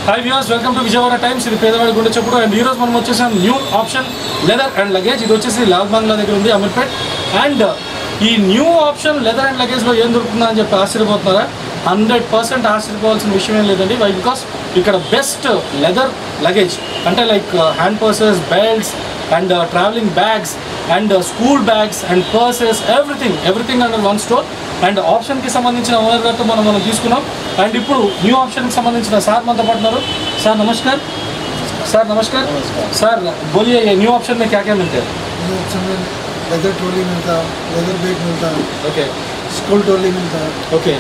Hi viewers, welcome to Vijayawada Times. ఇది పేదవాడి గుండె చప్పుడు. అండ్ ఈరోజు మనం వచ్చేసాం new option leather and luggage. ఇది వచ్చేసి లాల్ బంగ్లా దగ్గర ఉంది, అమీర్పేట్. అండ్ ఈ న్యూ ఆప్షన్ లెదర్ అండ్ లగేజ్లో ఏం దొరుకుతుందా అని చెప్పి ఆశ్చర్యపోతున్నారా? 100% ఆశ్చర్యపోవాల్సిన విషయం ఏం లేదండి. వై? బికాస్ ఇక్కడ బెస్ట్ లెదర్ లగేజ్ అంటే like hand purses, belts and travelling bags and school bags and purses, everything under one store. And ఆప్షన్కి సంబంధించిన ఓనర్ గారితో మనం తీసుకున్నాం. అండ్ ఇప్పుడు న్యూ ఆప్షన్కి సంబంధించిన సార్ మనతో పడుతున్నారు. సార్ నమస్కార్. सर नमस्कार. सर बोलिए, ये न्यू ऑप्शन में क्या क्या मिलते हैं? न्यू ऑप्शन में लेदर ट्रॉली मिलता है, लेदर बैग मिलता है, ओके, स्कूल ट्रॉली मिलता है, ओके,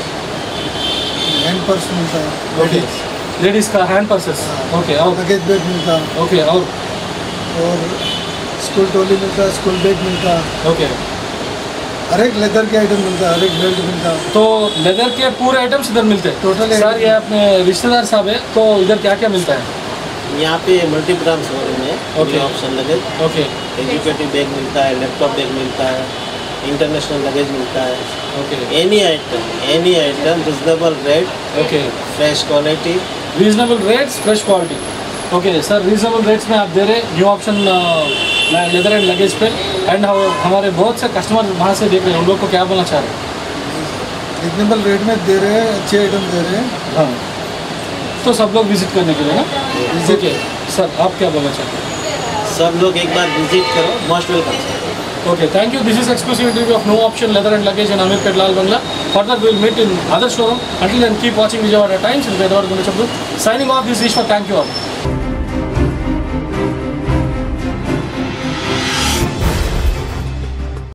हैंड पर्स मिलता है, ओके, लेडीज़ का हैंड पर्सेस, ओके, और लगेज बैग मिलता है, ओके, और स्कूल ट्रॉली मिलता है, स्कूल बैग मिलता है, ओके. हर एक लेदर के आइटम मिलता है, हर एक बेल्ट मिलता है. तो लेदर के पूरे आइटम्स इधर मिलते हैं टोटल. सर ये अपने रिश्तेदार साहब है, तो इधर क्या क्या मिलता है? यहाँ पे मल्टी ब्रांड शोरूम है. Okay. Option luggage, okay, educative bag मिलता है, लैपटॉप बैग मिलता है, इंटरनेशनल लगेज मिलता है. Okay, any item reasonable rate, okay, fresh quality. Reasonable rates, fresh quality. Okay sir, reasonable rates में आप दे रहे new option leather and luggage पे. एंड हमारे बहुत से कस्टमर वहाँ से देख रहे हैं, उन लोग को क्या बोलना चाह रहे हैं? रिजनेबल रेट में दे रहे हैं, अच्छे आइटम दे रहे हैं. हाँ, तो सब लोग विजिट करने के लिए ना. ओके सर, आप क्या बोलना चाहते हैं? सब लोग एक बार विजिट करो, most welcome. Okay, thank you. This is exclusive interview of No Option Leather and Luggage in Ameerpet, Lal Bangla. Further, we will meet in other showroom. Until then, keep watching Vijayawada Times. Signing off, this is Ishwar. Thank you all.